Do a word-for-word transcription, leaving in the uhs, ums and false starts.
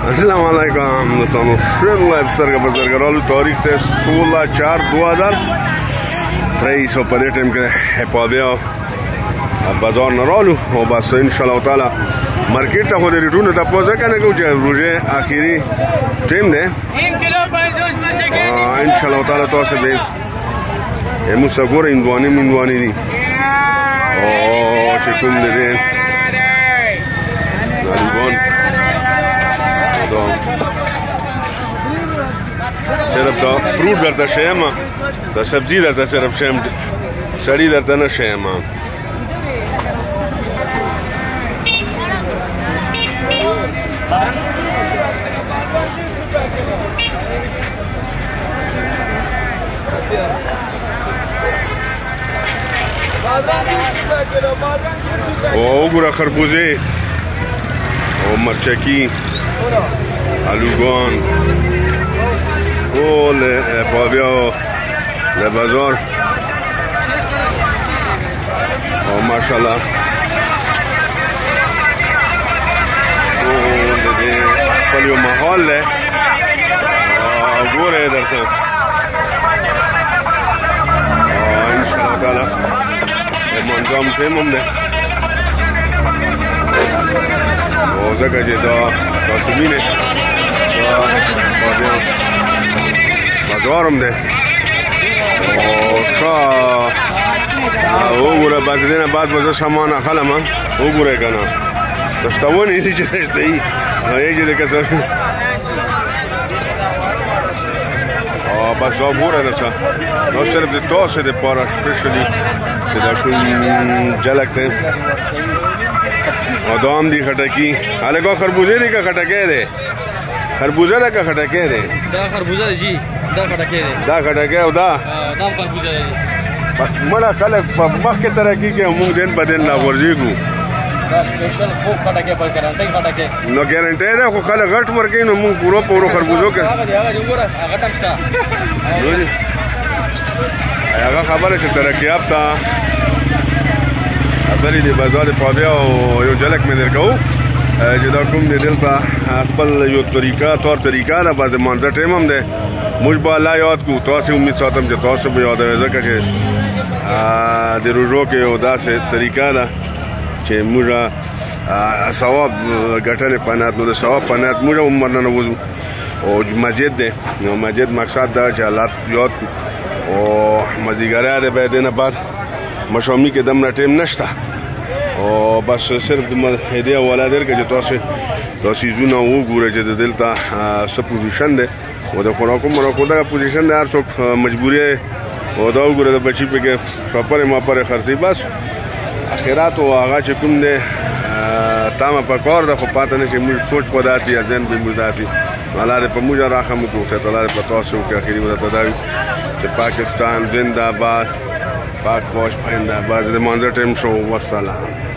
السلام علیکم دوستانو، شیر لایف سترګه په سترګه رالو. تاریخ ته سولہ چار دو ہزار تیئیس په دې ټایم کې هپابیا بازار نه رالو او بس ان شاء الله تعالی مارکیټ ته خو د ریټونو تاسو کنه کوم چې روزه اخیری ټایم ده ان شاء الله تعالی تاسو به همو څنګه اندواني اندواني دي او چې کوم دې صرف دا فروٹ درته شیم دا سبزی درته صرف شیم سړی درته نه شیم. او وګوره خربوزې او مرچکي آلوگان ټول هپابیا له بازار او ماشاءالله ټول د دې خپل یو ماحول دی. ګوره یې درته انشاءالله تعالی د منظم ټایم هم دی او ځکه چې دا تاسو وینئ دا هپابیا بازار هم دی او ښه وګوره بعد دې نه بعد به زه سامان اخلم. وګورئ که نه د شتونې دي چې نشته وي هغې چې د کسر بس دا ګوره ده څه دا صرف د تاسو دپاره سپیشلي چې دا کوم جلک دی او دا هم دي خټکي. هلکه خربوزې دي که خټکی دی؟ خربوزه ده که خټکی دی؟ دا خربوزه ده جي، دا خټکی دی. دا خټکی او دا دا هم خربوزه دی. مړه خلک په مخکې ترقي کوي او موږ دین په دین راغورځېږو. دا سپیشل خوږ خټکی په ګارانټۍ خټکی نو ګارانټۍ ده خو خلک غټ ورکوي نو موږ پورو پورو خربوزو کې هغه دی هغه دی وګوره هغه ټم شته هغه خبره چې ترقي یافته خبرې د بازار هپابیا او یو جلک مې درکوو چې دا کوم دی دلته خپل یو طریقه طور طریقه ده. بس د مانځه ټایم هم دی موږ به الله یاد کړو. تاسې امید ساتم چې تاسو به یادوئ ځکه چې د روژو کې یو داسې طریقه ده چې موږ ثواب ګټنې په نیت نو د ثواب په نیت موږ هم ورننه وځو او مسجد دی نو مسجد مقصد دا چې الله یاد کړو او مازدیګری دی بیا دې نه بعد مشامي کې دمره ټایم نشته او بس صرف د هدیه والا درکړه چې تاسو دا سیزونه وګورئ چې د دلته څه پوزیشن دی او د خوراکو مراکو دغه پوزیشن دی. هر څوک مجبوري او دا وګوره د بچي پکې شاپرې ماپرې خرڅوي. بس اخرات او هغه چې کوم دی تامه په کار ده خو پاته نه چې موږ سوچ په داسې یا ذهن به موږ داسې نو الله دې په موږ رحم وکړو. خدای تعالی دې په تاسو وکړي. اخري به درته دا وي چې پاکستان زنده باد، پاک فوج پاینده باد. د مانځه ټایم شو. والسلام.